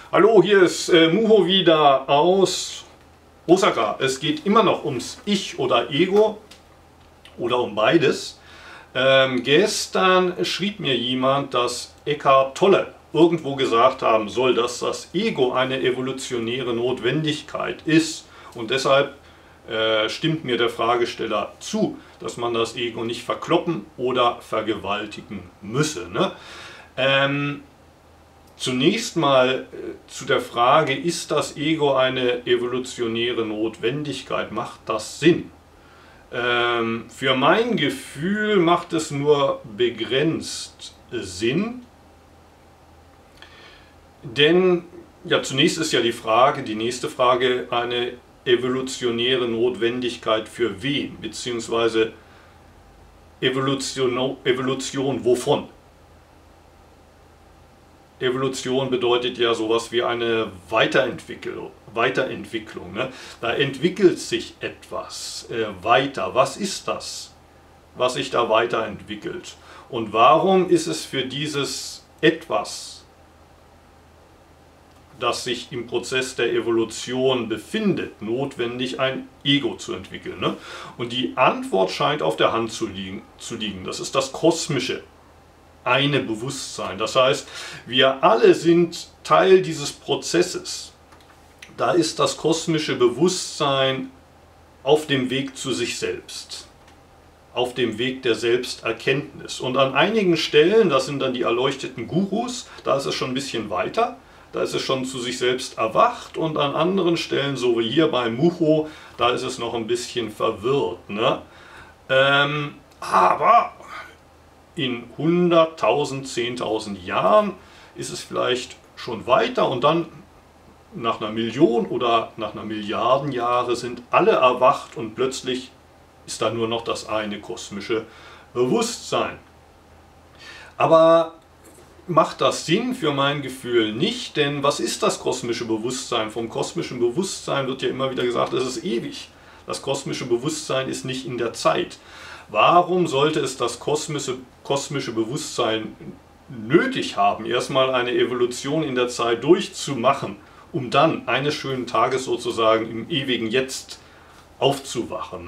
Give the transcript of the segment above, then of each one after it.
Hallo, hier ist Muho wieder aus Osaka. Es geht immer noch ums Ich oder Ego oder um beides. Gestern schrieb mir jemand, dass Eckhart Tolle irgendwo gesagt haben soll, dass das Ego eine evolutionäre Notwendigkeit ist. Und deshalb stimmt mir der Fragesteller zu, dass man das Ego nicht verkloppen oder vergewaltigen müsse. Ne? Zunächst mal zu der Frage, ist das Ego eine evolutionäre Notwendigkeit? Macht das Sinn? Für mein Gefühl macht es nur begrenzt Sinn, denn ja, zunächst ist ja die nächste Frage, eine evolutionäre Notwendigkeit für wen? Beziehungsweise Evolution wovon? Evolution bedeutet ja sowas wie eine Weiterentwicklung. Ne? Da entwickelt sich etwas weiter. Was ist das, was sich da weiterentwickelt? Und warum ist es für dieses etwas, das sich im Prozess der Evolution befindet, notwendig, ein Ego zu entwickeln? Ne? Und die Antwort scheint auf der Hand zu liegen. Das ist das kosmische eine Bewusstsein. Das heißt, wir alle sind Teil dieses Prozesses. Da ist das kosmische Bewusstsein auf dem Weg zu sich selbst, auf dem Weg der Selbsterkenntnis. Und an einigen Stellen, das sind dann die erleuchteten Gurus, da ist es schon ein bisschen weiter, da ist es schon zu sich selbst erwacht, und an anderen Stellen, so wie hier bei Muho, da ist es noch ein bisschen verwirrt. Ne? Aber in 100.000, 10.000 Jahren ist es vielleicht schon weiter, und dann nach einer Million oder nach einer Milliarden Jahre sind alle erwacht und plötzlich ist da nur noch das eine kosmische Bewusstsein. Aber macht das Sinn? Für mein Gefühl nicht, denn was ist das kosmische Bewusstsein? Vom kosmischen Bewusstsein wird ja immer wieder gesagt, es ist ewig. Das kosmische Bewusstsein ist nicht in der Zeit. Warum sollte es das kosmische Bewusstsein nötig haben, erstmal eine Evolution in der Zeit durchzumachen, um dann eines schönen Tages sozusagen im ewigen Jetzt aufzuwachen?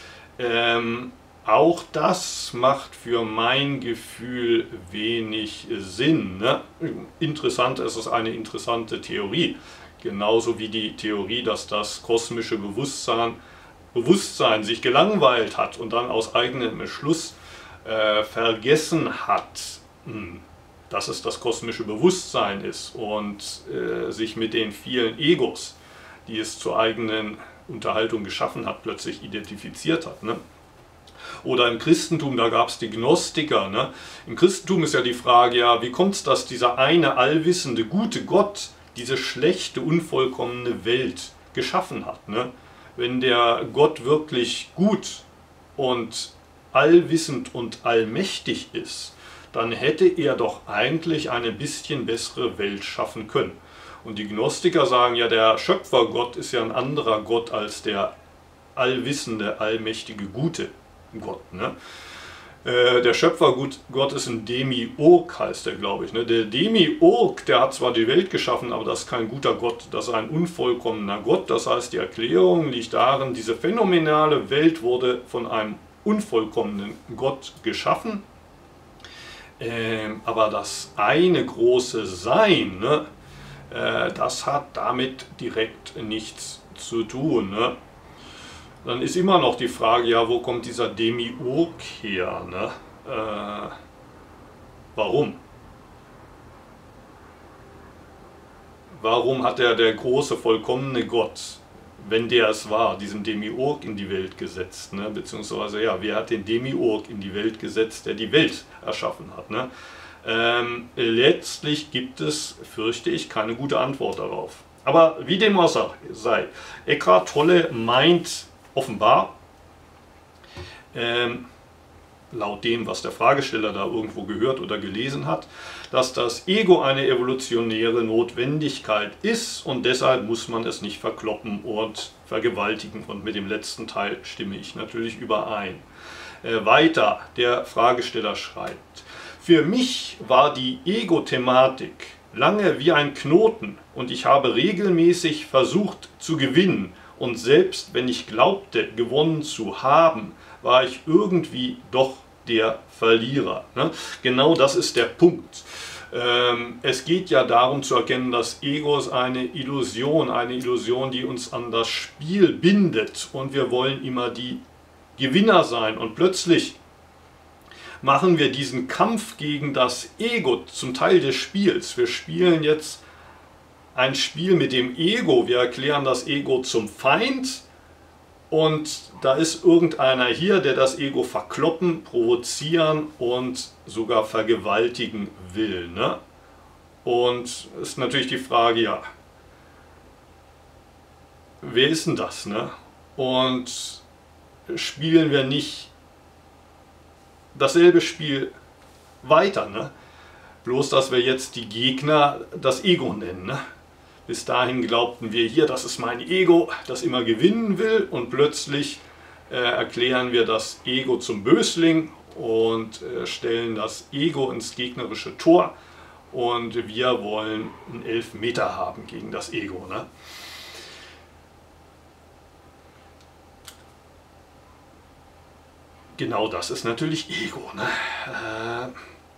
Ne? Auch das macht für mein Gefühl wenig Sinn. Ne? Interessant, es ist eine interessante Theorie, genauso wie die Theorie, dass das kosmische Bewusstsein sich gelangweilt hat und dann aus eigenem Schluss vergessen hat, dass es das kosmische Bewusstsein ist, und sich mit den vielen Egos, die es zur eigenen Unterhaltung geschaffen hat, plötzlich identifiziert hat. Ne? Oder im Christentum, da gab es die Gnostiker. Ne? Im Christentum ist ja die Frage, ja, wie kommt es, dass dieser eine allwissende, gute Gott diese schlechte, unvollkommene Welt geschaffen hat? Ne? Wenn der Gott wirklich gut und allwissend und allmächtig ist, dann hätte er doch eigentlich eine bisschen bessere Welt schaffen können. Und die Gnostiker sagen ja, der Schöpfergott ist ja ein anderer Gott als der allwissende, allmächtige, gute Gott. Ne? Der Schöpfergott ist ein Demiurg, heißt der, glaube ich. Ne? Der Demiurg, der hat zwar die Welt geschaffen, aber das ist kein guter Gott, das ist ein unvollkommener Gott. Das heißt, die Erklärung liegt darin, diese phänomenale Welt wurde von einem unvollkommenen Gott geschaffen. Aber das eine große Sein, ne? Das hat damit direkt nichts zu tun. Ne? Dann ist immer noch die Frage, ja, wo kommt dieser Demiurg her? Ne? Warum? Warum hat der große, vollkommene Gott, wenn der es war, diesen Demiurg in die Welt gesetzt? Ne? Beziehungsweise, ja, wer hat den Demiurg in die Welt gesetzt, der die Welt erschaffen hat? Ne? Letztlich gibt es, fürchte ich, keine gute Antwort darauf. Aber wie dem auch sei, Eckhart Tolle meint offenbar, laut dem, was der Fragesteller da irgendwo gehört oder gelesen hat, dass das Ego eine evolutionäre Notwendigkeit ist, und deshalb muss man es nicht verkloppen und vergewaltigen. Und mit dem letzten Teil stimme ich natürlich überein. Weiter, der Fragesteller schreibt: Für mich war die Ego-Thematik lange wie ein Knoten und ich habe regelmäßig versucht zu gewinnen und selbst wenn ich glaubte, gewonnen zu haben, war ich irgendwie doch der Verlierer. Ne? Genau das ist der Punkt. Es geht ja darum zu erkennen, dass Ego ist eine Illusion, die uns an das Spiel bindet und wir wollen immer die Gewinner sein und plötzlich machen wir diesen Kampf gegen das Ego zum Teil des Spiels. Wir spielen jetzt ein Spiel mit dem Ego, wir erklären das Ego zum Feind und da ist irgendeiner hier, der das Ego verkloppen, provozieren und sogar vergewaltigen will. Ne? Und ist natürlich die Frage, ja, wer ist denn das? Ne? Und spielen wir nicht dasselbe Spiel weiter? Ne? Bloß, dass wir jetzt die Gegner das Ego nennen. Ne? Bis dahin glaubten wir hier, das ist mein Ego, das immer gewinnen will und plötzlich erklären wir das Ego zum Bösling und stellen das Ego ins gegnerische Tor und wir wollen einen Elfmeter haben gegen das Ego. Ne? Genau das ist natürlich Ego. Ne?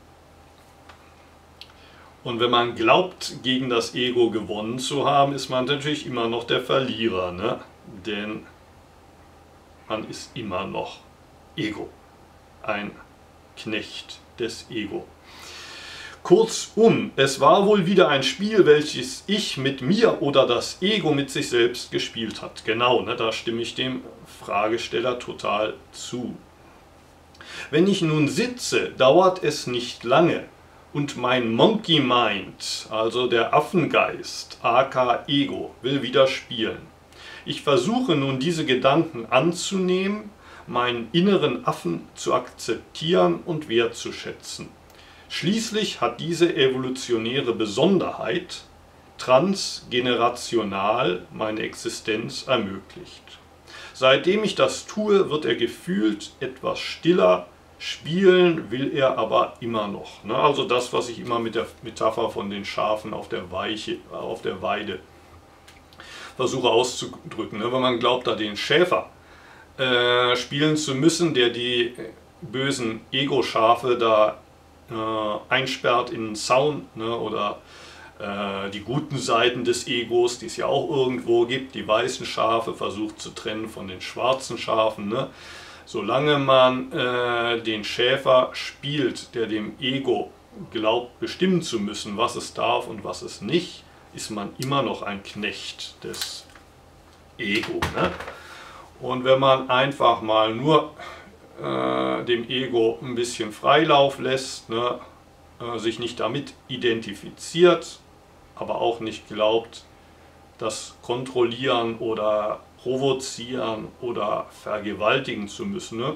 Und wenn man glaubt, gegen das Ego gewonnen zu haben, ist man natürlich immer noch der Verlierer, ne? Denn man ist immer noch Ego, ein Knecht des Ego. Kurzum, es war wohl wieder ein Spiel, welches ich mit mir oder das Ego mit sich selbst gespielt hat. Genau, ne? Da stimme ich dem Fragesteller total zu. Wenn ich nun sitze, dauert es nicht lange. Und mein Monkey Mind, also der Affengeist, aka Ego, will wieder spielen. Ich versuche nun diese Gedanken anzunehmen, meinen inneren Affen zu akzeptieren und wertzuschätzen. Schließlich hat diese evolutionäre Besonderheit transgenerational meine Existenz ermöglicht. Seitdem ich das tue, wird er gefühlt etwas stiller. Spielen will er aber immer noch. Ne? Also das, was ich immer mit der Metapher von den Schafen auf der Weide versuche auszudrücken. Ne? Wenn man glaubt, da den Schäfer spielen zu müssen, der die bösen Ego-Schafe da einsperrt in einen Zaun, ne? Oder die guten Seiten des Egos, die es ja auch irgendwo gibt, die weißen Schafe versucht zu trennen von den schwarzen Schafen. Ne? Solange man den Schäfer spielt, der dem Ego glaubt, bestimmen zu müssen, was es darf und was es nicht, ist man immer noch ein Knecht des Ego. Ne? Und wenn man einfach mal nur dem Ego ein bisschen Freilauf lässt, ne, sich nicht damit identifiziert, aber auch nicht glaubt, das kontrollieren oder provozieren oder vergewaltigen zu müssen, ne?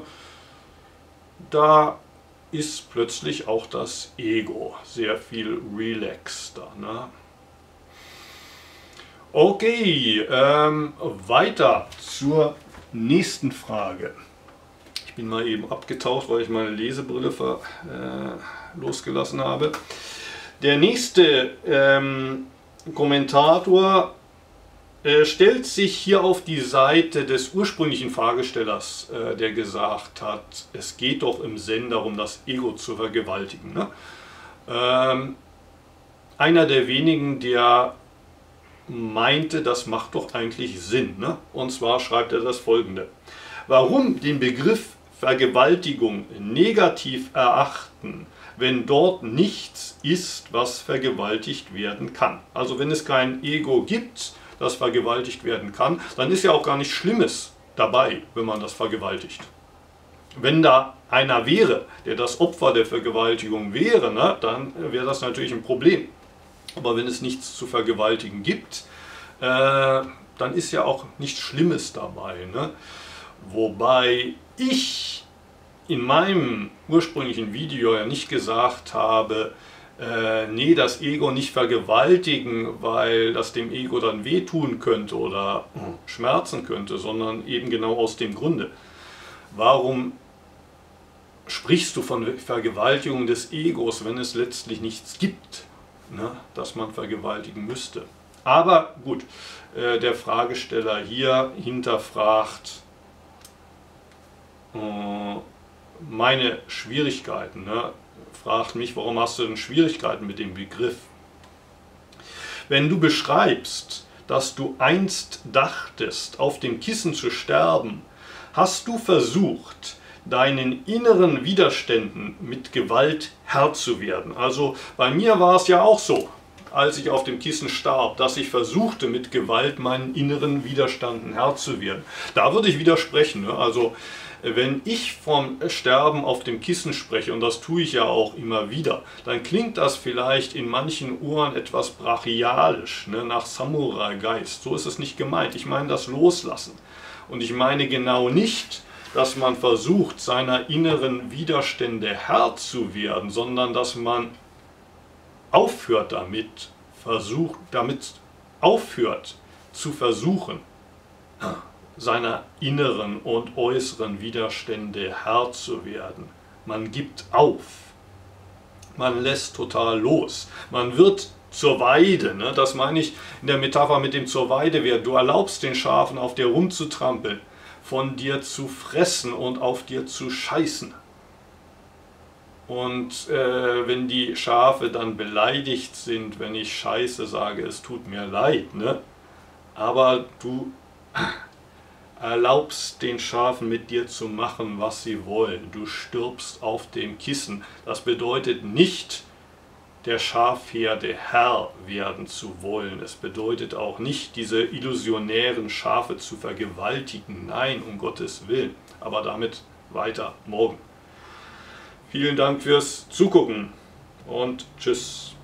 Da ist plötzlich auch das Ego sehr viel relaxter. Ne? Okay, weiter zur nächsten Frage. Ich bin mal eben abgetaucht, weil ich meine Lesebrille losgelassen habe. Der nächste Kommentator stellt sich hier auf die Seite des ursprünglichen Fragestellers, der gesagt hat, es geht doch im Zen darum, das Ego zu vergewaltigen. Ne? Einer der wenigen, der meinte, das macht doch eigentlich Sinn. Ne? Und zwar schreibt er das Folgende. Warum den Begriff Vergewaltigung negativ erachten, wenn dort nichts ist, was vergewaltigt werden kann? Also wenn es kein Ego gibt, das vergewaltigt werden kann, dann ist ja auch gar nichts Schlimmes dabei, wenn man das vergewaltigt. Wenn da einer wäre, der das Opfer der Vergewaltigung wäre, ne, dann wäre das natürlich ein Problem. Aber wenn es nichts zu vergewaltigen gibt, dann ist ja auch nichts Schlimmes dabei. Ne? Wobei ich in meinem ursprünglichen Video ja nicht gesagt habe, nee, das Ego nicht vergewaltigen, weil das dem Ego dann wehtun könnte oder schmerzen könnte, sondern eben genau aus dem Grunde. Warum sprichst du von Vergewaltigung des Egos, wenn es letztlich nichts gibt? ne, das man vergewaltigen müsste. Aber gut, der Fragesteller hier hinterfragt meine Schwierigkeiten, ne? Fragt mich, warum hast du denn Schwierigkeiten mit dem Begriff? Wenn du beschreibst, dass du einst dachtest, auf dem Kissen zu sterben, hast du versucht, deinen inneren Widerständen mit Gewalt Herr zu werden. Also bei mir war es ja auch so, als ich auf dem Kissen starb, dass ich versuchte, mit Gewalt meinen inneren Widerständen Herr zu werden. Da würde ich widersprechen. Ne? Also wenn ich vom Sterben auf dem Kissen spreche, und das tue ich ja auch immer wieder, dann klingt das vielleicht in manchen Ohren etwas brachialisch, ne, nach Samurai-Geist. So ist es nicht gemeint. Ich meine das Loslassen. Und ich meine genau nicht, dass man versucht, seiner inneren Widerstände Herr zu werden, sondern dass man aufhört damit aufhört zu versuchen, seiner inneren und äußeren Widerstände Herr zu werden. Man gibt auf. Man lässt total los. Man wird zur Weide. Ne? Das meine ich in der Metapher mit dem zur Weide werden. Du erlaubst den Schafen, auf dir rumzutrampeln, von dir zu fressen und auf dir zu scheißen. Und wenn die Schafe dann beleidigt sind, wenn ich Scheiße sage, es tut mir leid, ne? Aber du erlaubst den Schafen mit dir zu machen, was sie wollen. Du stirbst auf dem Kissen. Das bedeutet nicht, der Schafherde Herr werden zu wollen. Es bedeutet auch nicht, diese illusionären Schafe zu vergewaltigen. Nein, um Gottes Willen. Aber damit weiter morgen. Vielen Dank fürs Zugucken und tschüss.